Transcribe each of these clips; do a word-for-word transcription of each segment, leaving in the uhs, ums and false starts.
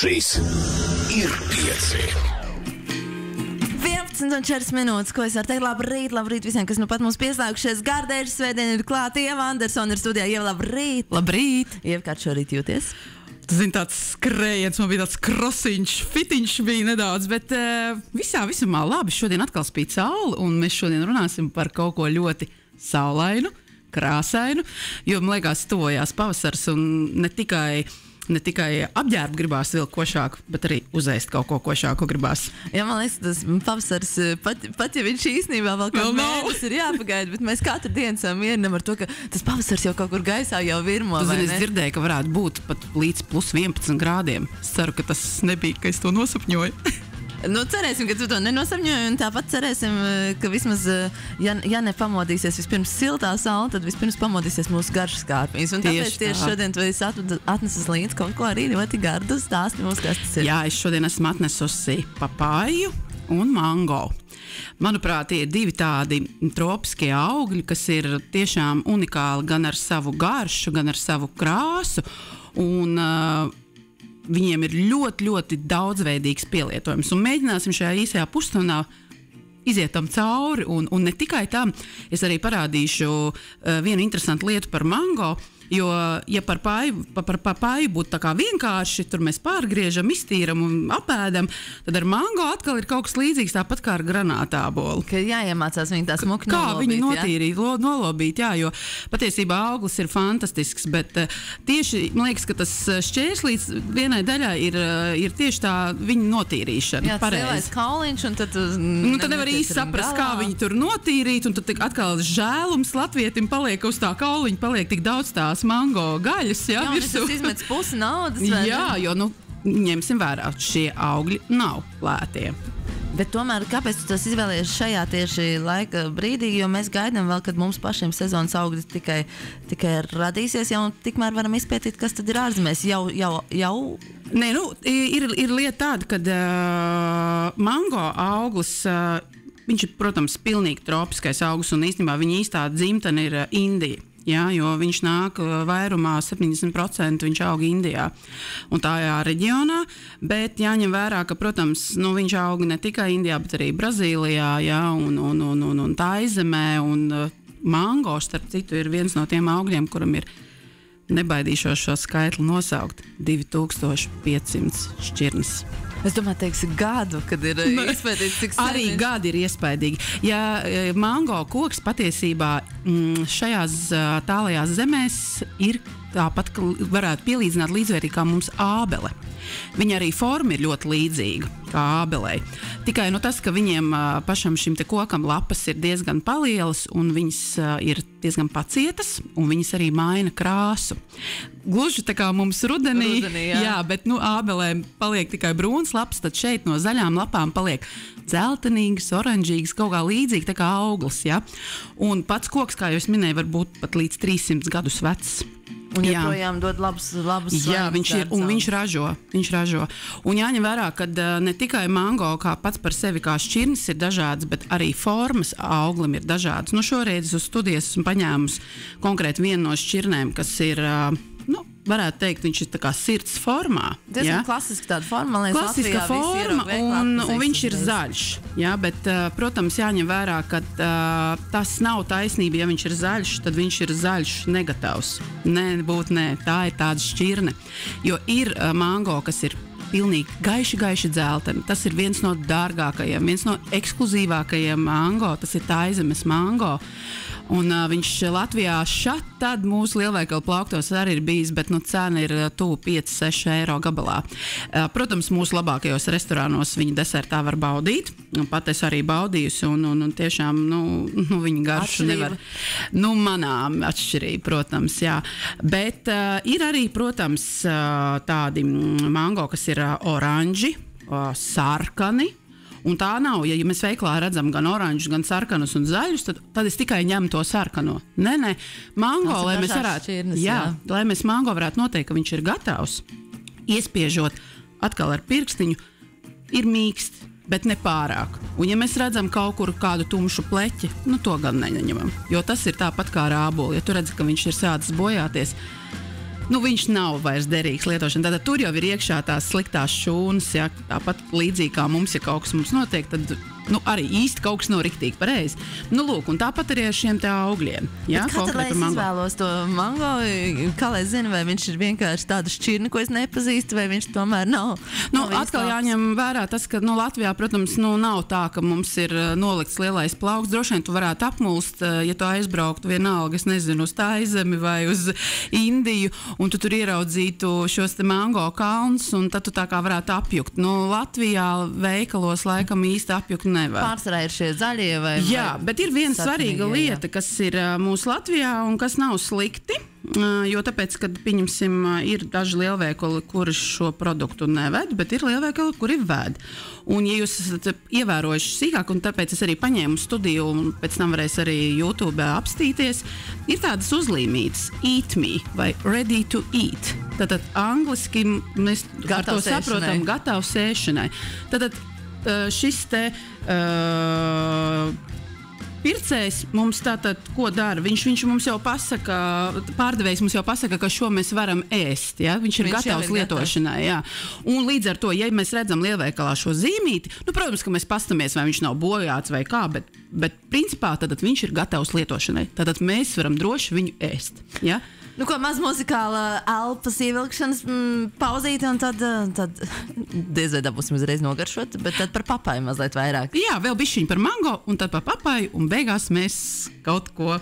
Šis ir pieci. vienpadsmit un četras minūtes, ko es varu teikt. Labrīt, labrīt visiem, kas nu pat mums pieslēgušies. Gardēžas svētdien ir klāt. Ieva Andersona ir studijā. Ieva, labrīt. Labrīt. Ieva, kā šorīt jūties? Tu zini, tāds skrējiens, man bija tāds krosiņš, fitiņš bija nedaudz, bet uh, visā visumā labi. Šodien atkal spīd saule, un mēs šodien runāsim par kaut ko ļoti saulainu, krāsainu, jo, man liekas, tuvojās pavasars un ne tikai... Ne tikai apģērbu gribās vilkt košāku, bet arī uzēst kaut ko košāku gribās. Jā, man liekas, tas pavasars, pat, pat ja viņš īstenībā vēl kaut mēnesis ir jāpagaida, bet mēs katru dienu esam mierinam ar to, ka tas pavasars jau kaut kur gaisā jau virmo. Tu zini, es dzirdēju, ka varētu būt pat līdz plus vienpadsmit grādiem. Es ceru, ka tas nebija, ka es to nosapņoju. Nu, cerēsim, ka tu to nenosapņoji, un tāpat cerēsim, ka vismaz, ja, ja nepamodīsies vispirms siltā saule, tad vispirms pamodīsies mūsu garšas kārpiņas. Un tāpēc tieši tā. Šodien tu esi atnesis līdz kaut ko arī ļoti gardu stāsti mums, kas tas ir. Jā, es šodien esmu atnesusi papāju un mango. Manuprāt, ir divi tādi tropiskie augļi, kas ir tiešām unikāli gan ar savu garšu, gan ar savu krāsu, un uh, viņiem ir ļoti, ļoti daudzveidīgs pielietojums. Un mēģināsim šajā īsajā pusstundā iziet tam cauri. Un, un ne tikai tam, es arī parādīšu uh, vienu interesantu lietu par mango. Jo, ja par pāju, par, par, par pāju būtu tā kā vienkārši, tur mēs pārgriežam, iztīram un apēdam, tad ar mango atkal ir kaut kas līdzīgs, tāpat kā ar granātābolu. Ka jāiemācās viņi tā smuki kā nolobīt, viņi notīrīt, jā? nolobīt, jā, jo patiesībā auglis ir fantastisks, bet uh, tieši, man liekas, ka tas šķērslīts vienai daļai ir, uh, ir tieši tā viņa notīrīšana. Jā, tas lielais kauliņš, un tad tu... Nu, tad nevar īsti saprast, kā viņi tur notīrīt, un tad atkal žēlums latvietim paliek uz tā kauliņa, paliek tik daudz tās mango gaļas, jā, jā virsū. Jā, izmets pusi naudas, vai jā, ne? jo, nu, ņemsim vērā, šie augļi nav lētie. Bet tomēr, kāpēc tu tos izvēlējies šajā tieši laika brīdī, jo mēs gaidām vēl, kad mums pašiem sezonas augļi tikai, tikai radīsies, jau tikmēr varam izpētīt, kas tad ir ārzemēs, jau, jau, jau... Nē, nu, ir, ir lieta tāda, kad uh, mango auglis, uh, viņš ir, protams, pilnīgi tropiskais auglis, un īstenībā viņa īstā dzimtene ir uh, Indija. Jā, jo viņš nāk vairumā septiņdesmit procenti viņš aug Indijā un tajā reģionā, bet jāņem vērā, ka, protams, nu, viņš aug ne tikai Indijā, bet arī Brazīlijā, jā, un, un, un, un, un Taizemē, un mango, starp citu, ir viens no tiem augļiem, kuram ir, nebaidīšos šo skaitli nosaukt, divi tūkstoši piecsimt šķirnes. Es domāju, teiksi gadu, kad ir izpētīts, cik sen. Arī gadi ir iespaidīgi. Ja mango koks patiesībā šajās tālajās zemēs ir tāpat, ka varētu pielīdzināt līdzvērtīgi kā mums ābele. Viņa arī forma ir ļoti līdzīga kā ābelei. Tikai nu, tas, ka viņiem pašam šim te kokam lapas ir diezgan palielas un viņas ir diezgan pacietas un viņas arī maina krāsu. Gluži tā kā mums rudenī, rudenī jā. jā, bet nu, ābelēm paliek tikai brūns lapas, tad šeit no zaļām lapām paliek dzeltenīgas, oranžīgas, kaut kā līdzīgi tā kā auglis. Ja? Un pats koks, kā jau es minēju, var būt pat līdz trīssimts gadus vecs. Un joprojām dod labus, labus jā, viņš ir, un viņš ražo, viņš ražo. Un jāņem vērā, ka ne tikai mango kā pats par sevi kā šķirnes ir dažādas, bet arī formas auglim ir dažādas. Nu, šoreiz uz studijas esmu paņēmusi konkrēti vienu no šķirnēm, kas ir, nu, varētu teikt, viņš ir tā kā sirds formā. Diezgan klasiski tāda forma, man liekas, klasiska Latvijā forma, un, un viņš ir zaļš. Jā, bet, protams, jāņem vērā, ka uh, tas nav taisnība, ja viņš ir zaļš, tad viņš ir zaļš negatavs. Nē, būt nē, tā ir tāda šķirne. Jo ir uh, mango, kas ir pilnīgi gaiši, gaiši dzelteni. Tas ir viens no dārgākajiem, viens no ekskluzīvākajiem mango, tas ir Taizemes mango. Un uh, viņš Latvijā šat tad mūsu lielveikalu plauktos arī ir bijis, bet nu, cena ir tuvu pieci seši eiro gabalā. Uh, protams, mūsu labākajos restorānos viņa desertā var baudīt. Un pat es arī baudījusi, un, un, un tiešām nu, nu, viņa garšu atšķirība. Nevar. Nu, manām atšķirība, protams, jā. Bet uh, ir arī, protams, uh, tādi mango, kas ir uh, oranži, uh, sarkani. Un tā nav, ja, ja mēs veiklā redzam gan oranžus, gan sarkanus un zaļus, tad, tad es tikai ņemu to sarkano. Nē, nē, mango, lai mēs varētu, šķirnes, jā, jā. lai mēs mango varētu noteikt, ka viņš ir gatavs, iespiežot atkal ar pirkstiņu, ir mīksts, bet ne pārāk. Un ja mēs redzam kaut kur kādu tumšu pleķi, nu to gan neņemam, jo tas ir tāpat kā ar ābolu. Ja tu redzi, ka viņš ir sācis bojāties, nu, viņš nav vairs derīgs lietošana. Tātad tur jau ir iekšā tās sliktās šūnas, ja, tāpat līdzīgi kā mums, ja kaut kas mums notiek, tad nu, arī īsti kaut kas nav riktīgi pareizi. Nu, lūk, un tāpat arī ar šiem te augļiem. Ja, kā tad, lai es izvēlos to mango, kā lai zinu, vai viņš ir vienkārši tādu šķirni, ko es nepazīstu, vai viņš tomēr nav? Nu, nav atkal jāņem vērā tas, ka nu, Latvijā, protams, nu, nav tā, ka mums ir nolikts lielais plauks. Droši vien tu varētu apmulst, ja tu aizbrauktu vienalga, es nezinu, uz Taizemi vai uz Indiju, un tu tur ieraudzītu šos te mango kalnus, un tad tu tā kā varētu apjukt. Nu, Latvijā veikalos laikam īsti apjukt nevar. Pārsvarā ir šie zaļie vai... Jā, vai bet ir viena svarīga lieta, kas ir uh, mūsu Latvijā un kas nav slikti, uh, jo tāpēc, kad, pieņemsim, uh, ir daži lielveikali, kuri šo produktu neved, bet ir lielveikali, kuri ved. Un, ja jūs esat ievērojuši sīkāk, un tāpēc es arī paņēmu studiju, un pēc tam varēs arī YouTube apstīties, ir tādas uzlīmītas eat me vai ready to eat. Tātad angliski mēs ar to saprotam gatavs ēšanai. Tātad šis te uh, pircējs mums tātad ko dara? Viņš, viņš mums jau pasaka, pārdevējs mums jau pasaka, ka šo mēs varam ēst. Ja? Viņš ir viņš gatavs ir lietošanai. Jā. Un līdz ar to, ja mēs redzam lielveikalā šo zīmīti, nu, protams, ka mēs pastamies, vai viņš nav bojāts vai kā, bet, bet principā tātad viņš ir gatavs lietošanai. Tātad mēs varam droši viņu ēst. Ja? Nu, ko maz muzikāla elpas ievilkšanas mm, pauzīte, un tad, tad diez vai dabūsim uzreiz nogaršot, bet tad par papaju mazliet vairāk. Jā, vēl bišķiņ par mango, un tad par papaju, un beigās mēs kaut ko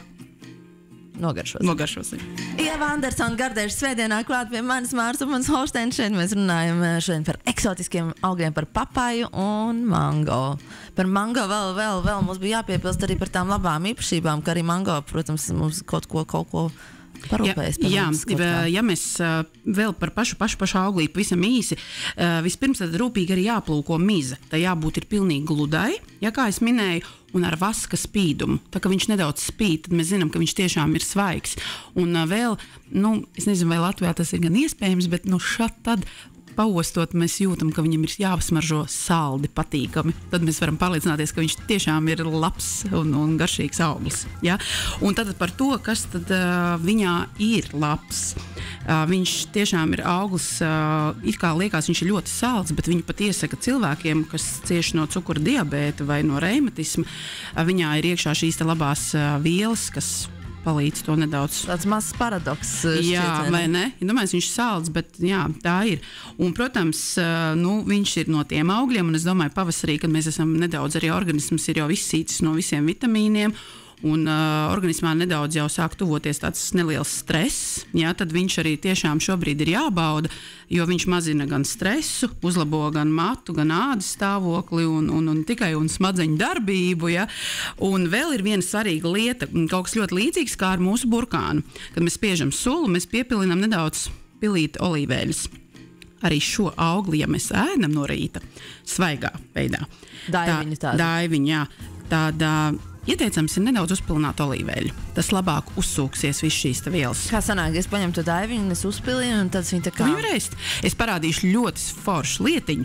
nogaršosim. nogaršosim. Ieva Andersona Gardēža svētdienā klāt pie manis Mārs un mans Holsteins. Šeit mēs runājam šodien par eksotiskiem augļiem, par papaju un mango. Par mango vēl, vēl, vēl mums bija jāpiepilst arī par tām labām īpašībām, ka arī mango, protams, mums kaut ko, kaut ko parūpējas par jā, mums. Jā, ja mēs uh, vēl par pašu, pašu, pašu auglību visam īsi, uh, vispirms tad rūpīgi arī jāplūko miza. Tā jābūt ir pilnīgi gludai, ja kā es minēju, un ar vaska spīdumu. Tā kā viņš nedaudz spīd, tad mēs zinām, ka viņš tiešām ir svaigs. Un uh, vēl, nu, es nezinu, vai Latvijā tas ir gan iespējams, bet nu šat tad paostot, mēs jūtam, ka viņam ir jāsmaržo saldi, patīkami. Tad mēs varam pārliecināties, ka viņš tiešām ir labs un, un garšīgs auglis. Ja? Un tad par to, kas tad uh, viņā ir labs. Uh, viņš tiešām ir auglis, uh, it kā liekas, viņš ir ļoti salds, bet viņi pat iesaka cilvēkiem, kas cieš no cukura diabēta vai no reimatisma, uh, viņā ir iekšā šīs te labās uh, vielas, kas palīdz to nedaudz. Tāds mazs paradoks. Jā, vai ne? Ja domāju, viņš ir salds, bet jā, tā ir. Un, protams, nu, viņš ir no tiem augļiem, un es domāju, pavasarī, kad mēs esam nedaudz arī organisms, ir jau izsīcis no visiem vitamīniem, un uh, organismā nedaudz jau sāk tuvoties tāds neliels stress, jā, tad viņš arī tiešām šobrīd ir jābauda, jo viņš mazina gan stresu, uzlabo gan matu, gan ādas stāvokli un, un, un tikai un smadzeņu darbību. Ja? Un vēl ir viena svarīga lieta, kaut kas ļoti līdzīgs kā ar mūsu burkānu. Kad mēs spiežam sulu, mēs piepilinām nedaudz pilīti olīveļas. Arī šo augli, ja mēs ēdam no rīta, svaigā veidā. Daiviņa tāda. Daiviņa, jā. Tāda ieteicams ir nedaudz uzpilināt olīveļu. Tas labāk uzsūksies viss šīs vielas. Kā sanāk, es paņemu to daiviņu, es uzpilinu, un tad viņa tā kā... Viņu varēs. Es parādīšu ļoti foršu lietiņu,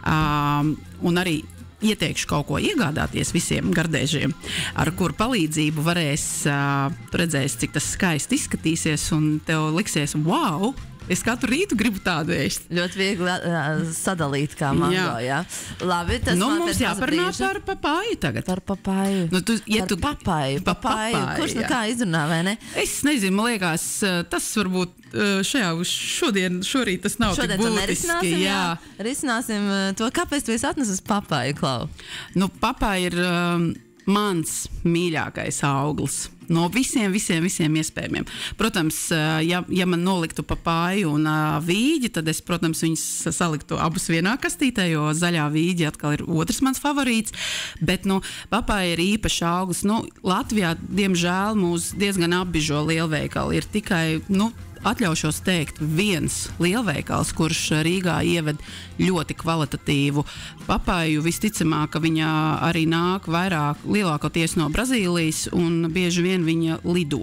um, un arī ieteikšu kaut ko iegādāties visiem gardēžiem, ar kuru palīdzību varēs uh, redzēs, cik tas skaisti izskatīsies, un tev liksies, wow! Es katru rītu gribu tādu ēst. Ļoti viegli uh, sadalīt kā mango, jā. jā. Labi, tas nu, man mums jāparunā par papāju tagad. Par papāju. Nu, tu, ja par tu... papāju. Pa papāju. papāju. Kurš nu jā. kā izrunā, vai ne? Es nezinu, man liekas, tas varbūt šajā, šodien, šorīt tas nav šodien tik būtiski. Jā. jā. Risināsim to, kāpēc tu esi atnesis papāju, Klau? Nu, papāja ir um, mans mīļākais auglis. No visiem, visiem, visiem iespējamiem. Protams, ja, ja man noliktu papāju un uh, vīģi, tad es, protams, viņus saliktu abus vienā kastītē, jo zaļā vīģi atkal ir otrs mans favorīts. Bet, nu, papāja ir īpašs auglis. Nu, Latvijā, diemžēl, mūs diezgan apbižo lielveikali. Ir tikai, nu, atļaušos teikt, viens lielveikals, kurš Rīgā ieved ļoti kvalitatīvu papāju. Visticamāk, ka viņa arī nāk vairāk, lielākoties no Brazīlijas, un bieži vien viņa lido.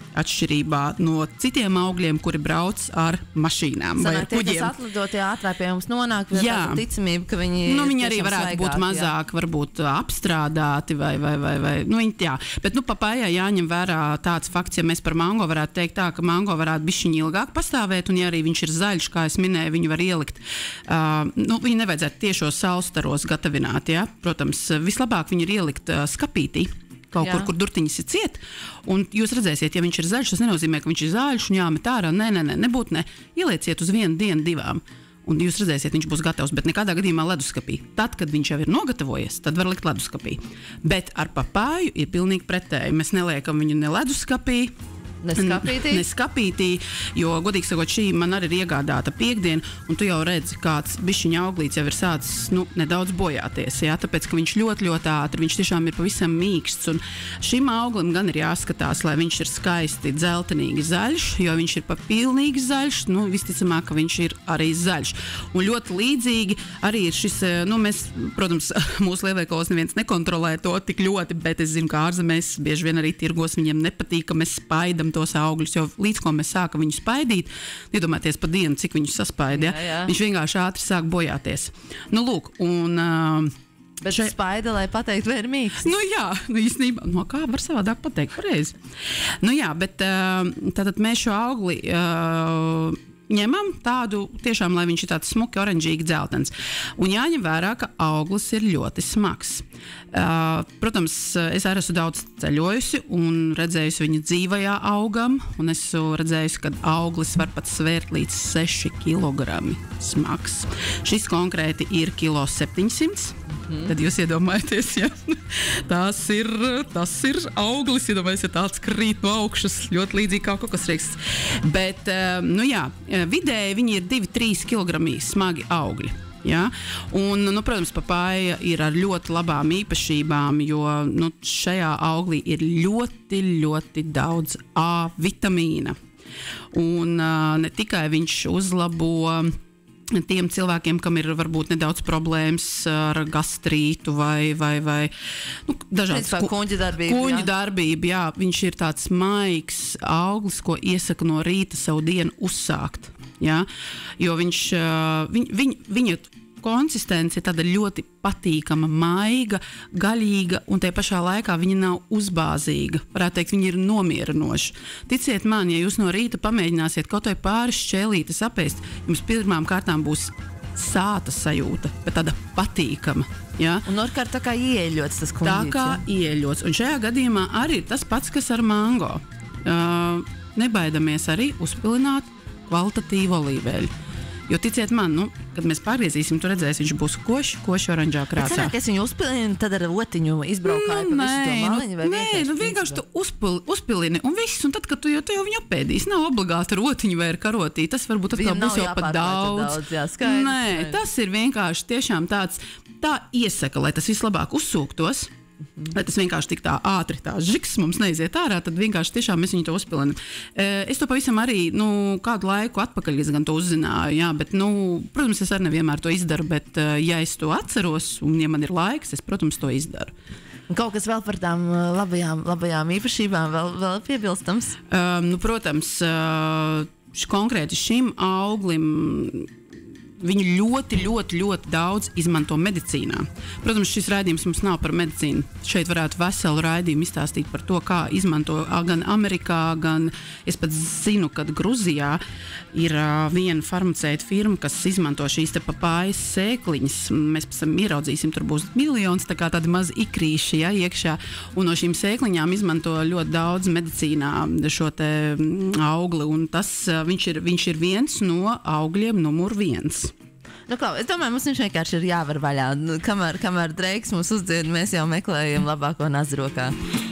atšķirībā no citiem augļiem, kuri brauc ar mašīnām vai ar Sanāk, kuģiem. Tie, kas atlidotie ātrāk pie mums nonāk, ir tāda ticamība, ka viņi nu, viņi arī tiešām varētu svaigāki, būt mazāk, jā. varbūt apstrādāti vai, vai, vai, vai nu, viņi, jā. Bet, nu, papājā jāņem vērā tāds fakts, ja mēs par mango varētu teikt tā, ka mango varētu bišķiņi ilgāk pastāvēt, un ja arī viņš ir zaļš, kā es minēju, viņu var ielikt. Uh, nu, viņu nevajadzētu tiešos saulstaros gatavināt, jā. Protams, vislabāk viņu ir ielikt uh, skapītī. Kaut Jā. kur, kur durtiņas ir ciet, un jūs redzēsiet, ja viņš ir zaļš, tas nenozīmē, ka viņš ir zaļš un jāmet ārā, nē, nē, nē, nebūt ne, ielieciet uz vienu dienu, divām, un jūs redzēsiet, viņš būs gatavs, bet nekādā gadījumā leduskapī. Tad, kad viņš jau ir nogatavojies, tad var likt leduskapī, bet ar papāju ir pilnīgi pretēji, mēs neliekam viņu ne leduskapī, Neskapītī? Neskapītī, jo, godīgi sakot, šī man arī ir iegādāta piekdiena, un tu jau redzi, kāds bišķiņa auglīts jau ir sācis, nu, nedaudz bojāties, jā, tāpēc, ka viņš ļoti, ļoti ātri, viņš tiešām ir pavisam mīksts, un šim auglim gan ir jāskatās, lai viņš ir skaisti dzeltenīgi zaļš, jo viņš ir pa pilnīgi zaļš, nu, visticamāk, ka viņš ir arī zaļš. Un ļoti līdzīgi arī ir šis, nu, mēs, protams, mūsu lielveikalos neviens nekontrolē to tik ļoti, bet es zinu, ka ārzemēs bieži vien arī tirgos viņiem nepatīk, ka mēs spaidam tos augļus, jo līdz ko mēs sākam viņu spaidīt, iedomājieties pa dienu, cik viņus saspaida, ja? Viņš vienkārši ātri sāk bojāties. Nu, lūk, un... Uh, bet šai... spaida, lai pateikt, vai ir mīksts? Nu, jā, nu, īstenībā, no kā var savādāk pateikt, pareizi. Nu, jā, bet uh, tātad mēs šo augli... Uh, ņemam tādu, tiešām, lai viņš ir tāds smuki, oranžīgi dzeltens. Un jāņem vērā, ka auglis ir ļoti smags. Uh, protams, es arī esmu daudz ceļojusi un redzējusi viņu dzīvajā augam, un esmu redzējusi, ka auglis var pat svērt līdz seši kilogrami smags. Šis konkrēti ir kilo septiņsimts. Mm. Tad jūs iedomājaties, ja tas ir, tas ir auglis, iedomājaties, ja tāds krīt no augšas, ļoti līdzīgi kā kokosrieksts. Bet, nu jā, vidēji viņi ir divi trīs kilogrami smagi augļi. Ja? Un, nu, protams, papāja ir ar ļoti labām īpašībām, jo nu, šajā auglī ir ļoti, ļoti daudz A vitamīna. Un uh, ne tikai viņš uzlabo tiem cilvēkiem, kam ir varbūt nedaudz problēmas ar gastrītu vai, vai, vai nu, dažādas ku, kuņģa darbība. Kuņģa darbība, jā, viņš ir tāds maigs auglis, ko iesaka no rīta savu dienu uzsākt. Jā, jo viņš, viņ, viņ, viņa konsistence ir tāda ļoti patīkama, maiga, gaļīga, un tajā pašā laikā viņa nav uzbāzīga. Varētu teikt, viņa ir nomierinoša. Ticiet man, ja jūs no rīta pamēģināsiet kaut vai pāris šķēlītes apēst, jums pirmām kārtām būs sāta sajūta, bet tāda patīkama. Ja? Un orkārt tā kā ieeļots tas kuņģīts. Tā kā ja? ieeļots. Un šajā gadījumā arī ir tas pats, kas ar mango. Uh, nebaidamies arī uzpilināt kvalitatīvu olīveļu. Jo ticiet man, nu, kad mēs pārgriezīsim, tu redzēsi, viņš būs koši, koši oranžā krāsā. Cenāk, es viņu uzpilinu, tad ar otiņu izbraukāju nu, pa visu to maliņu? Vai nē, nu vienkārši tu uzpil, uzpilini un viss, un tad, kad tu jau, tu jau viņu apēdīsi, nav obligāti ar otiņu vai ar karotī, tas varbūt atkal būs jau pat daudz. daudz jā, skaidrs, nē, skaidrs. Tas ir vienkārši tiešām tāds, tā iesaka, lai tas vislabāk uzsūktos. Mm-hmm. Lai tas vienkārši tik tā ātri tā žiks mums neiziet ārā, tad vienkārši tiešām mēs viņu to uzpilinam. Es to pavisam arī, nu, kādu laiku atpakaļ es gan to uzzināju, jā, bet, nu, protams, es arī nevienmēr to izdaru, bet, ja es to atceros un, ja man ir laiks, es, protams, to izdaru. Kaut kas vēl par tām labajām, labajām īpašībām vēl, vēl piebilstams? Um, nu, protams, uh, š, konkrēti šim auglim viņu ļoti, ļoti, ļoti daudz izmanto medicīnā. Protams, šis raidījums mums nav par medicīnu. Šeit varētu veselu raidījumu izstāstīt par to, kā izmanto gan Amerikā, gan es pat zinu, kad Gruzijā ir uh, viena farmaceita firma, kas izmanto šīs te papājas sēkliņas. Mēs pēc tam ieraudzīsim, tur būs miljons, tā kā tādi mazi ikrīši, ja, iekšā. Un no šīm sēkliņām izmanto ļoti daudz medicīnā šo te augli. Un tas, uh, viņš, ir, viņš ir viens no augļiem numur viens. Nu, klau, es domāju, mums viņš vienkārši ir jāvar vaļā. Nu, kamēr, kamēr Dreiks mums uzdzied, mēs jau meklējam labāko nazrokā.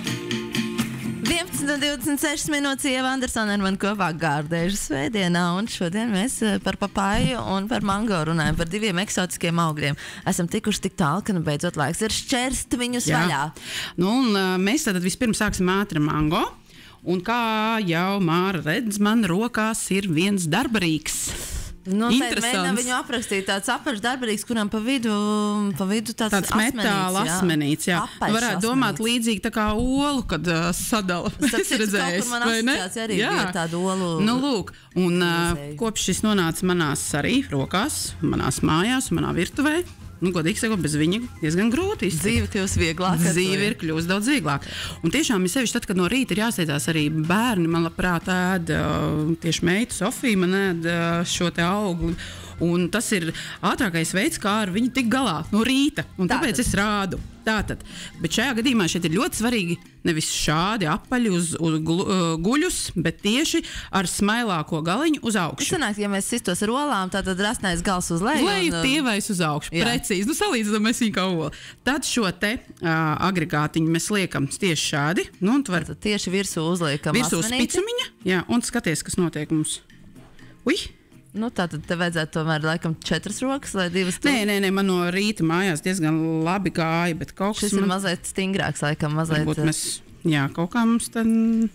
vienpadsmit divdesmit sešas minūtes Ieva Andersona ar mani kopā gārdēžu svētdienā, un šodien mēs par papāju un par mango runājam, par diviem eksotiskiem augļiem. Esam tikuši tik tālu, ka nu beidzot laiks ir šķerst viņus Jā. vaļā. Nu, un mēs tad vispirms sāksim ātri mango, un kā jau Māra redz, man rokās ir viens darbarīgs. Nu, interesants. Viņu aprakstīt tāds apaļš darbarīgs, kuram pa vidu, pa vidu tāds, tāds metāla asmenīts. Jā. Apaļš varētu domāt līdzīgi tā kā olu, kad uh, sadala. Es redzēju, vai ne? Arī jā. Ir tādu olu. Nu, lūk, un uh, kopš šis nonāca manās arī rokās, manās mājās, manā virtuvē. Nu, godīgi sakot, bez viņa diezgan grūti iztikt. Dzīve kļūst vieglāk. Dzīve ir kļūst daudz vieglāk. Un tiešām ir sevišķi tad, kad no rīta ir jāsteidzās arī bērni. Man labprāt ēd tieši meita Sofija, man ēd šo te augli. Un tas ir ātrākais veids, kā ar viņu tik galā no rīta. Un tāpēc Tātad. es rādu. Tātad. Bet šajā gadījumā šeit ir ļoti svarīgi nevis šādi apaļi uz, uz glu, uh, guļus, bet tieši ar smailāko galiņu uz augšu. Sanāk, ja mēs sistos ar olām, tad rasnais gals uz leju. Leju un, tievais uz augšu. Jā. Precīzi. Nu, salīdzinām mēs viņu kā olu. Tad šo te uh, agregātiņu mēs liekam tieši šādi. Nu, var... Tieši virsū uzliekam virsū spicumiņa. Jā, un skaties, kas notiek mums. Ui! Nu, tā tad te vajadzētu tomēr laikam četras rokas, lai divas tur. Nē, nē, nē, man no rīta mājās diezgan labi gāja, bet kaut kas... Šis man... ir mazliet stingrāks, laikam, mazliet... Varbūt mēs, jā, kaut kā mums tad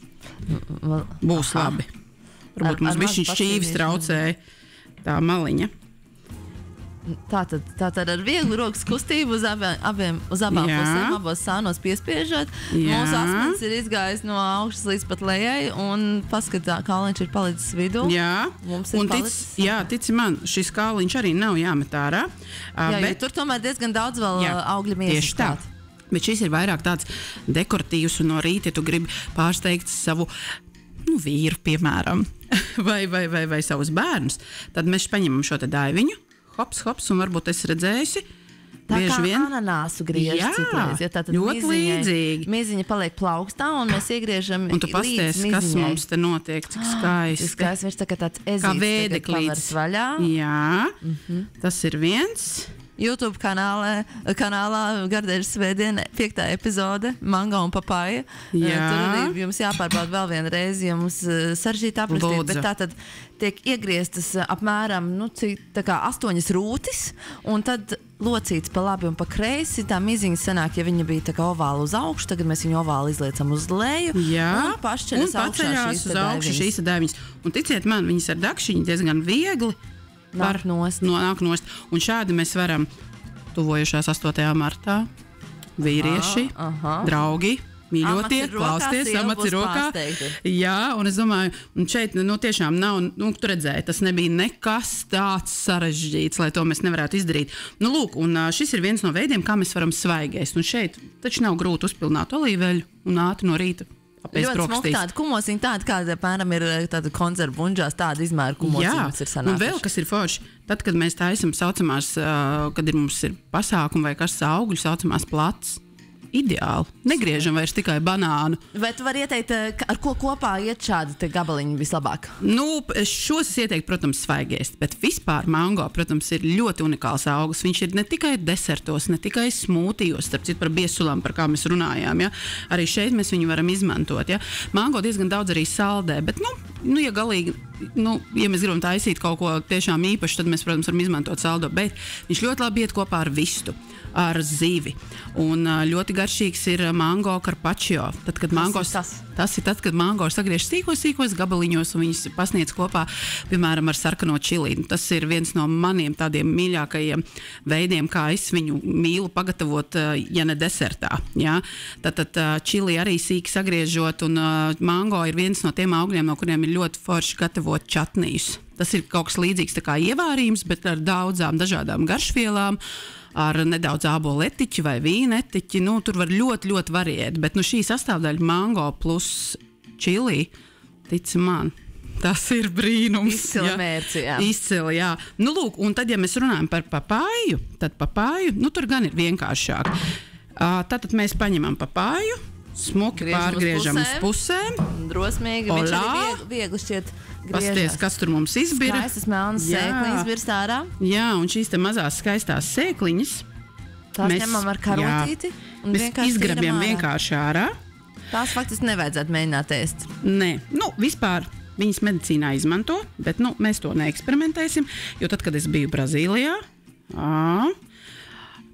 būs Aha. labi. Varbūt ar, mums bišķiņ šķīvis traucēja tā maliņa. Tātad, tātad ar vieglu rokas kustību uz, abiem, abiem, uz abām Jā. pusēm, abos sānos piespiežot. Jā. Mūsu asmens ir izgājis no augšas līdz pat lejai un paskatā, kāliņš ir palicis vidū. Jā, Mums ir un tic, palicis... jā, tici man, šis kāliņš arī nav jāmet ārā. Jā, bet... tur tomēr diezgan daudz vēl jā, augļa miesas. Tieši tā. Bet šis ir vairāk tāds dekoratīvs un no rīta, ja tu gribi pārsteigt savu nu, vīru, piemēram, vai, vai, vai, vai savus bērnus, tad mēs paņemam šo te daiviņu. Hops, hops, un varbūt es redzējusi. Tā bieži kā vien. ananāsu griež Jā, citreiz. Ja, tā ļoti līdzīgi. Miziņa paliek plaukstā, un mēs iegriežam un tu pasties, kas mums te notiek, cik skaisti. Tas skaisti, viņš tā kā tāds ezīts. Kā vēdeklīts. Vaļā. Jā, mm-hmm. tas ir viens. YouTube kanālā, kanālā Gardeļas svētdiena, piektā epizode, Mango un papāja. Jā. Tur arī jums jāpārbauda vēl viena reize, ja mums saržģīta aprakstīt, bet tā tad tiek iegrieztas apmēram nu, cik, tā kā astoņas rūtis, un tad locīts pa labi un pa kreisi. Tā miziņa sanāk, ja viņa bija tā kā ovāla uz augšu, tagad mēs viņu ovāli izliecam uz leju. Jā, un pašķeļas paceļās uz augšu šīs daiviņas. Un ticiet man, viņas ar dakšiņu diezgan viegli nāk nost. No, nāk nost. Un šādi mēs varam tuvojušās astotajā martā vīrieši, aha. draugi, mīļotie, klausties, amats ir rokā. Jā, un es domāju, un šeit nu, tiešām nav, nu, tu redzēji, tas nebija nekas tāds sarežģīts, lai to mēs nevarētu izdarīt. Nu, lūk, un šis ir viens no veidiem, kā mēs varam svaigēst. Un šeit taču nav grūti uzpilnāt olīveļu un ātri no rīta. Ļoti smuka tāda kumosiņa, tāda, kāda, piemēram, ir tāda konzervu bunžās, tāda izmēra kumosiņa mums ir sanākuši. Un vēl, kas ir forši, tad, kad mēs taisam saucamās, uh, kad ir mums ir pasākumi vai kas augļu, saucamās plats, ideāli. Negriežam vairs tikai banānu. Vai tu vari ieteikt, ar ko kopā iet šādi te gabaliņi vislabāk? Nu, šos es ieteiktu, protams, svaigēst, bet vispār mango, protams, ir ļoti unikāls augurs. Viņš ir ne tikai desertos, ne tikai smūtijos, starp citu par biesulām, par kā mēs runājām, ja? Arī šeit mēs viņu varam izmantot, ja? Mango diezgan daudz arī saldē, bet, nu, nu ja galīgi, nu, ja mēs gribam taisīt kaut ko tiešām īpašu, tad mēs, protams, varam izmantot saldo, bet viņš ļoti labi iet kopā ar vistu, ar zivi. Un ļoti garšīgs ir mango carpaccio. Tad, kad mangos, tas, tas ir tad, kad mango sagriež sīkos, sīkos gabaliņos un viņus pasniedz kopā, piemēram, ar sarkano čili. Tas ir viens no maniem tādiem mīļākajiem veidiem, kā es viņu mīlu pagatavot, ja ne desertā. Ja? Tad, tad čili arī sīki sagriežot, un mango ir viens no tiem augļiem, no kuriem ir ļoti forši gatavot čatnijus. Tas ir kaut kas līdzīgs tā kā ievārījums, bet ar daudzām dažādām garšvielām, ar nedaudz ābolu etiķi vai vīna etiķi. Nu, tur var ļoti, ļoti variēt. Bet nu, šī sastāvdaļa mango plus čili, tic man, tas ir brīnums. Izcila mērci, jā. Izcila, jā. Nu, lūk, un tad, ja mēs runājam par papāju, tad papāju, nu, tur gan ir vienkāršāk. Uh, tātad mēs paņemam papāju, smuki Griežam pārgriežam uz pusēm. pusēm. Drosmīgi, viņš arī viegli, viegli šķiet griežas. Pasties, kas tur mums izbira. Skaistas melnas sēkliņas virst ārā. Jā, un šīs te mazās skaistās sēkliņas. Tās mēs ņemam ar karotīti. Jā, un mēs izgrabjam vienkārši ārā. Tās faktiski nevajadzētu mēģināt ēst. Nē, nu, vispār viņas medicīnā izmanto, bet nu, mēs to neeksperimentēsim, jo tad, kad es biju Brazīlijā, ā,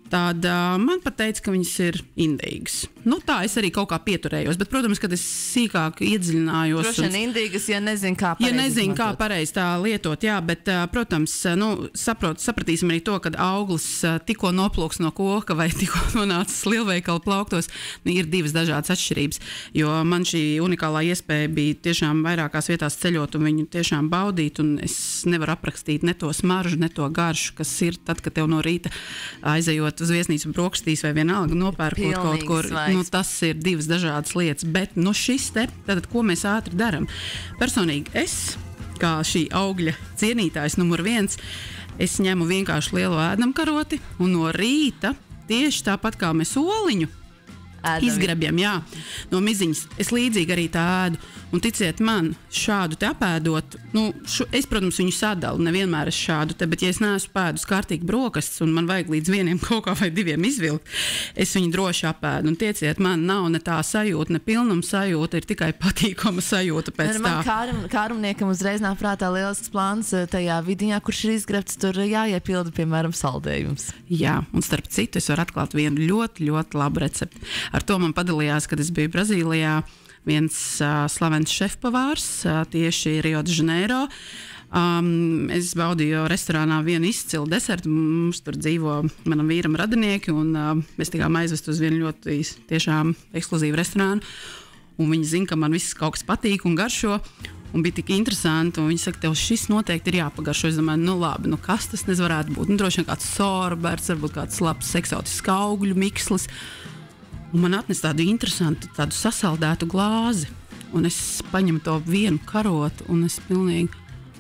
tad uh, man pat teica, ka viņas ir indīgas. Nu, tā es arī kaut kā pieturējos, bet, protams, kad es sīkāk iedziļinājos. Droši vien indīgas, ja nezinu, kā pareizi. Ja nezinu, kā pareizi tā lietot, jā, bet, uh, protams, nu, saprot, sapratīsim arī to, kad auglis uh, tikko noplūks no koka vai tikko nonācis lielveikala plauktos, nu, ir divas dažādas atšķirības, jo man šī unikālā iespēja bija tiešām vairākās vietās ceļot un viņu tiešām baudīt, un es nevaru aprakstīt ne to smaržu, ne to garšu, kas ir tad, kad tev no rīta aizejot uz viesnīcu brokastīs vai vienalga nopērkot kaut kur. Nu, tas ir divas dažādas lietas, bet nu, šis te, tātad, ko mēs ātri daram? Personīgi es, kā šī augļa cienītājs numur viens, es ņemu vienkārši lielu ēdamkaroti un no rīta tieši tāpat kā mēs oliņu Ēdami. Izgrabjam, jā, no miziņas. Es līdzīgi arī tā ēdu. Un ticiet man, šādu te apēdot, nu, šu, es, protams, viņu sadalu, nevienmēr es šādu te, bet ja es neesmu pēdus kārtīgi brokastis un man vajag līdz vieniem kaut kā vai diviem izvilkt, es viņu droši apēdu. Un ticiet man, nav ne tā sajūta, ne pilnuma sajūta, ir tikai patīkama sajūta pēc tā. Man kārum, kārumniekam uzreiz nāk prātā lielisks plāns tajā vidiņā, kurš ir izgrabts, tur jāiepilda, piemēram, saldējums. Jā, un starp citu, es varu atklāt vienu ļoti, ļoti labu recepti. Ar to man padalījās, kad es biju Brazīlijā, viens uh, slavens šefpavārs, uh, tieši Rio de Janeiro. Um, es baudīju restorānā vienu izcilu desertu, mums tur dzīvo manam vīram radinieki, un uh, mēs tikām aizvest uz vienu ļoti tiešām ekskluzīvu restorānu, un viņi zina, ka man viss kaut kas patīk un garšo, un bija tik interesanti, un viņi saka, tev šis noteikti ir jāpagaršo. Es domāju, nu labi, nu kas tas varētu būt? Nu, droši vien kāds sorberts, varbūt kāds labs eksotisks augļu mikslis. Un man atnes tādu interesantu, tādu sasaldētu glāzi, un es paņemu to vienu karotu, un es pilnīgi,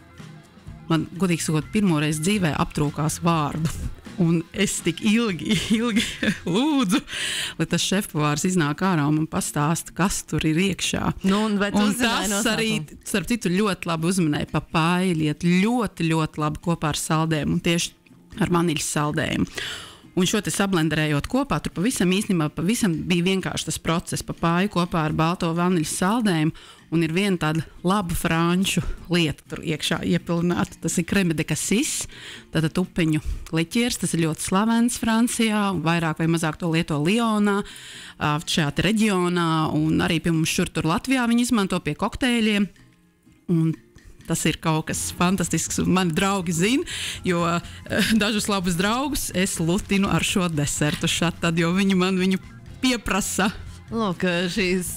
man godīgi sakot, pirmoreiz dzīvē aptrūkās vārdu. Un es tik ilgi, ilgi lūdzu, lai tas šefpavārs iznāk ārā un man pastāsta, kas tur ir iekšā. Nu, un un tas arī, starp citu, ļoti labi uzmanēja papāja lieta, ļoti, ļoti labi kopā ar saldējumu, un tieši ar vaniļas saldējumu. Un šo te sablenderējot kopā, tur pavisam īstenībā pavisam bija vienkārši tas process, papāju kopā ar balto vaniļas saldējumu, un ir viena tāda laba franču lieta tur iekšā iepilnāta. Tas ir crème de cassis, tātad upeņu liķieris, tas ir ļoti slavens Francijā, un vairāk vai mazāk to lieto Lionā, šajā te reģionā, un arī pie mums šur tur Latvijā viņi izmanto pie kokteļiem, un tas ir kaut kas fantastisks, un mani draugi zina, jo uh, dažus labus draugus es lutinu ar šo desertu šat tad, jo viņi man viņu pieprasa. Lūk, šīs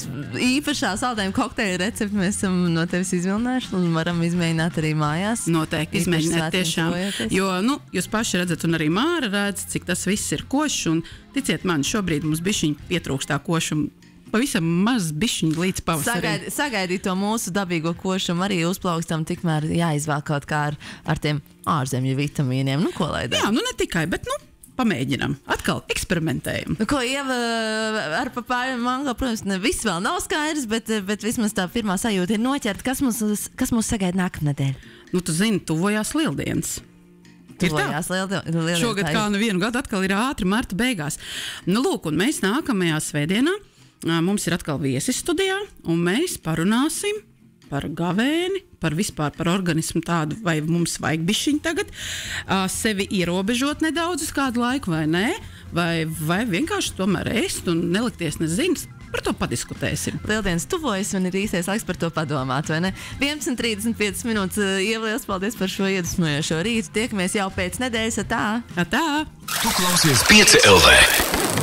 īpašā saldējuma kokteļa recepti mēs esam no tevis izvilinājuši un varam izmēģināt arī mājās. Noteikti izmēģināt tiešām, jo, nu, jūs paši redzat, un arī Māra redz, cik tas viss ir košs, un ticiet man, šobrīd mums bišķiņ pietrūkst tā košuma, pavisam maz bišķiņi līdz pavasarim. Sagaid, sagaidīt to mūsu dabīgo košumu arī uzplaukstam, tikmēr jāizvēl kaut kā ar, ar tiem ārzemju vitamīniem. Nu, ko lai dara? Jā, nu ne tikai, bet, nu, pamēģinam. Atkal eksperimentējam. Nu, ko Ieva ar papāju mango, protams, ne viss vēl nav skaidrs, bet, bet vismaz tā pirmā sajūta ir noķerta. Kas mums, kas mums sagaida nākamnedēļ? Nu, tu zini, tuvojās lieldienas. Tuvojās lieldienas. Šogad kā nu vienu gadu atkal ir ātri marta beigās. Nu, lūk, un mēs nākamajā svētdienā mums ir atkal viesis studijā, un mēs parunāsim par gavēni, par vispār par organismu tādu, vai mums vajag bišķiņu tagad uh, sevi ierobežot nedaudz uz kādu laiku, vai nē, vai, vai vienkārši tomēr ēst un nelikties nezins. Par to padiskutēsim. Lieldienas tuvojas un ir īstais laiks par to padomāt, vai ne? vienpadsmit trīsdesmit piecas minūtes. Ieva, liels paldies par šo iedvesmojošo rītu. Tiekamies jau pēc nedēļas. Atā! Atā! Tu klausies pieci L V.